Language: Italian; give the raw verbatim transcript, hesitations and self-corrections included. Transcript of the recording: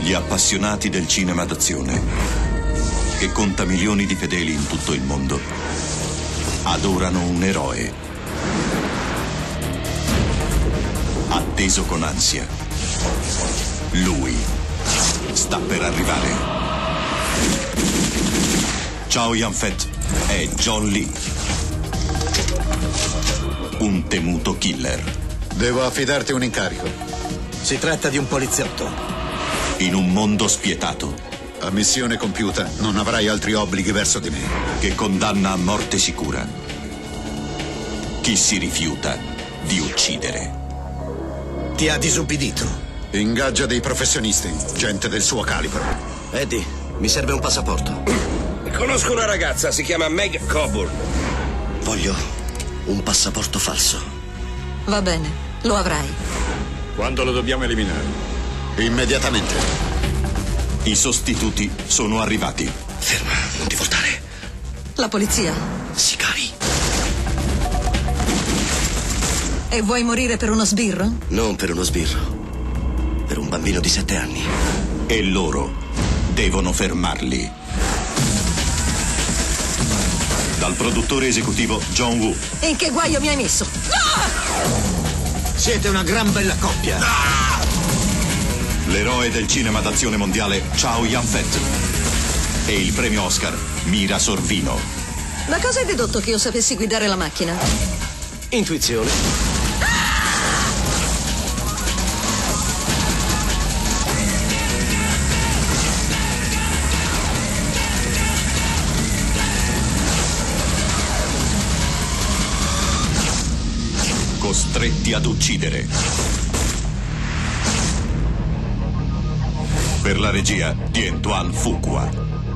Gli appassionati del cinema d'azione, che conta milioni di fedeli in tutto il mondo, adorano un eroe atteso con ansia. Lui sta per arrivare. Chow Yun-fat è John Lee, un temuto killer. Devo affidarti un incarico. Si tratta di un poliziotto. In un mondo spietato. A missione compiuta, non avrai altri obblighi verso di me. Che condanna a morte sicura chi si rifiuta di uccidere. Ti ha disubbidito. Ingaggia dei professionisti, gente del suo calibro. Eddie, mi serve un passaporto. Conosco una ragazza, si chiama Meg Coburn. Voglio un passaporto falso. Va bene, lo avrai. Quando lo dobbiamo eliminare? Immediatamente. I sostituti sono arrivati. Ferma, non ti voltare. La polizia. Sicari. E vuoi morire per uno sbirro? Non per uno sbirro. Per un bambino di sette anni. E loro devono fermarli. Dal produttore esecutivo John Woo. In che guaio mi hai messo? Ah! Siete una gran bella coppia. Ah! L'eroe del cinema d'azione mondiale Chow Yun-fat e il premio Oscar Mira Sorvino. Da cosa hai dedotto che io sapessi guidare la macchina? Intuizione. Costretti ad uccidere. Per la regia di Antoine Fuqua.